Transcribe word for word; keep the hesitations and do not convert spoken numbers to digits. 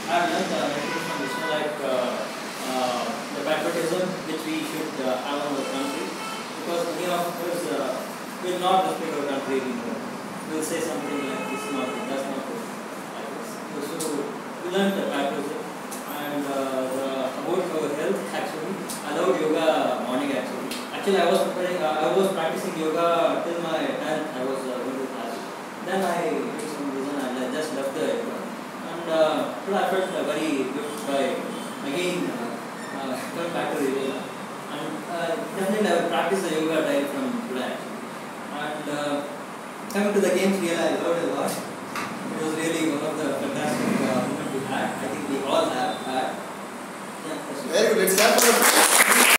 I've learned uh, many things from Vishnu, like uh, uh, the patriotism which we should uh, have on our country, because many of us uh, will not respect our country anymore. We will say something like this is not good, that's not good. Like this. So, so we learned the patriotism and uh, the, about our health actually. I loved yoga morning actually. Actually, I was preparing, uh, I was practicing yoga till my tenth. I was uh, going to class. Then I, for some reason, I just left the yoga. And uh, I felt uh, very good by again uh, uh, coming back to the yoga. And uh, definitely I will practice the yoga daily from today. And uh, coming to the games, really I learned a lot. It was really one of the fantastic uh, moments we had. I think we all have had. Yeah, very good. Let's clap for the